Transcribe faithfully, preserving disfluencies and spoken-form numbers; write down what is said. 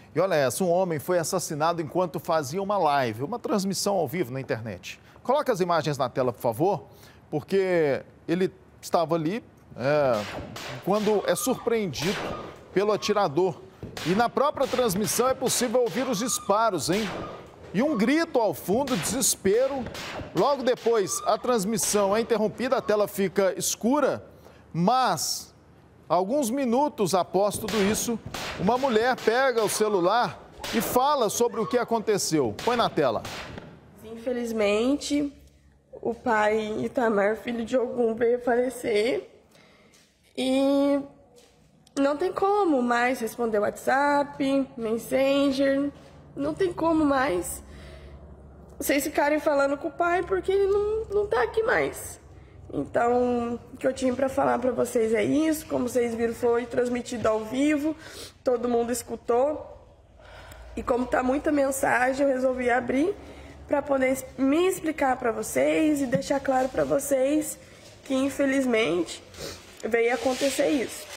E olha essa, um homem foi assassinado enquanto fazia uma live, uma transmissão ao vivo na internet. Coloca as imagens na tela, por favor, porque ele estava ali é, quando é surpreendido pelo atirador. E na própria transmissão é possível ouvir os disparos, hein? E um grito ao fundo, desespero. Logo depois, a transmissão é interrompida, a tela fica escura, mas alguns minutos após tudo isso, uma mulher pega o celular e fala sobre o que aconteceu. Põe na tela. Infelizmente, o pai Itamar, filho de Ogum, veio falecer e não tem como mais responder WhatsApp, Messenger, não tem como mais vocês ficarem falando com o pai porque ele não, não tá aqui mais. Então, o que eu tinha para falar para vocês é isso. Como vocês viram, foi transmitido ao vivo, todo mundo escutou. E como tá muita mensagem, eu resolvi abrir para poder me explicar para vocês e deixar claro para vocês que, infelizmente, veio acontecer isso.